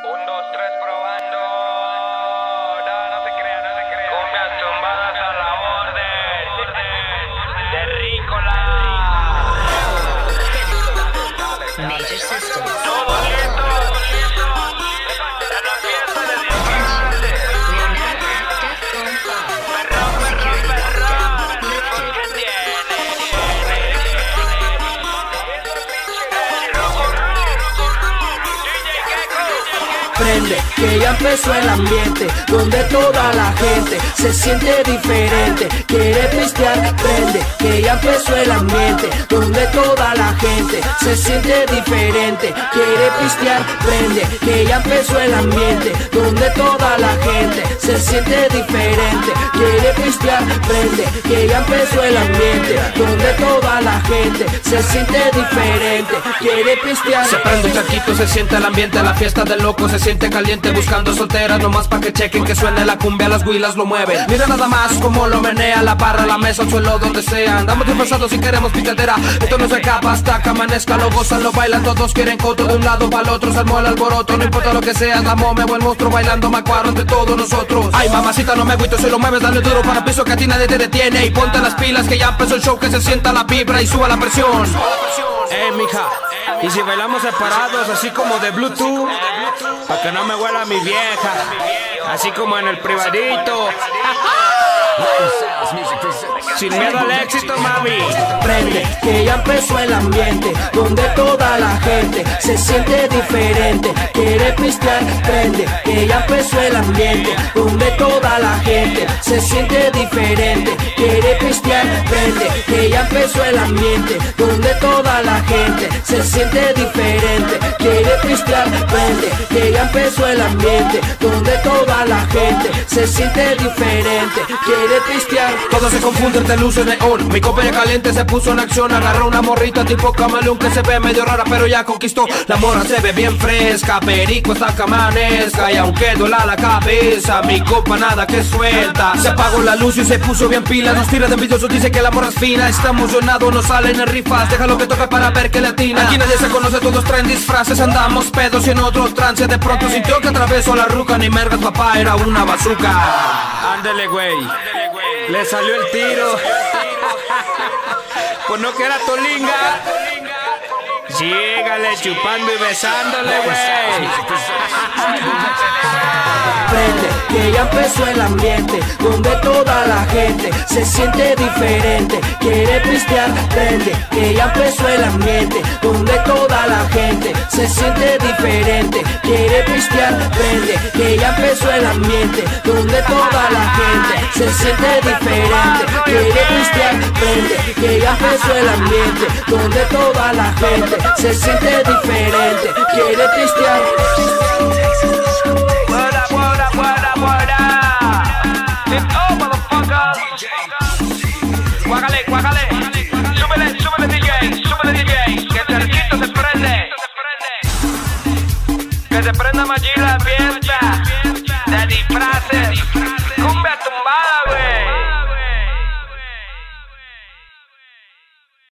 1, 2, 3 probando. No, no se crea, no se crea. Cumbias tumbadas a la orden. Terrícola. Major Systems. Todo listo. En la fiesta de disfraces. Perrón, perrón, perrón. ¿Qué tiene? Prende, que ya empezó el ambiente, donde toda la gente se siente diferente, quiere pistear. Prende, que ya empezó el ambiente, donde toda la gente se siente diferente, quiere pistear. Prende, que ya empezó el ambiente, donde toda la gente se siente diferente, quiere pistear. Prende, que ya empezó el ambiente, donde toda la gente se siente diferente, quiere pistear. Se prende un charquito, se siente el ambiente, la fiesta del loco se siente caliente, buscando solteras nomás pa' que chequen que suene la cumbia, las huilas lo mueven. Mira nada más como lo menea, la barra, la mesa, el suelo, donde sea. Andamos disfrazados si queremos picadera, esto no se acaba hasta que amanezca. Lo gozan, lo bailan, todos quieren coto, de un lado para el otro, se armó el alboroto. No importa lo que sea, la momia o el monstruo bailando macuaro entre todos nosotros. Ay mamacita, no me agüito, si lo mueves dale duro para piso que a ti nadie te detiene. Y ponte las pilas que ya empezó el show, que se sienta la vibra y suba la presión. Mija, y si bailamos separados así como de Bluetooth, pa' que no me huela mi vieja, así como en el privadito, sin miedo al éxito, mami. Prende, que ya empezó el ambiente, donde toda la gente se siente diferente, quiere pistear. Prende, que ya empezó el ambiente, donde toda la gente se siente diferente, quiere pistear. Prende, que ya empezó el ambiente, donde toda la gente se siente diferente, quiere pistear. Prende, que ya empezó el ambiente, donde toda la gente se siente diferente, quiere pistear. Todo se confunde entre luces neón, mi copa ya caliente se puso en acción. Agarró una morrita tipo camaleón que se ve medio rara pero ya conquistó. La morra se ve bien fresca, perico hasta que amanezca. Y aunque duela la cabeza, mi copa nada que suelta. Se apagó la luz y se puso bien pila. Nos tira de envidiosos, dice que la morra es fina. Está emocionado, no salen en rifas, déjalo que toque para ver que le atina. Aquí nadie se conoce, todos traen disfraces. Andamos pedos y en otro trance. De pronto sintió que atravesó la ruca. Ni mergas, papá, era una bazooka. Ándele, güey, le salió el tiro. Pues no que era Tolinga. Sígale chupando y besándole, güey. Prende, que ya empezó el ambiente, donde toda la gente se siente diferente, quiere pistear. Prende, que ya empezó el ambiente, donde toda la gente se siente diferente, quiere pistear. Prende, que ya empezó el ambiente, donde toda la gente se siente diferente, quiere pistear. Prende, que ya empezó el ambiente, donde toda la gente se siente diferente, quiere pistear. Guágale, guágale. Súbele, súbele DJ, súbele DJ. Que el cerquito se prende. Que se prenda más la fiesta de disfraces.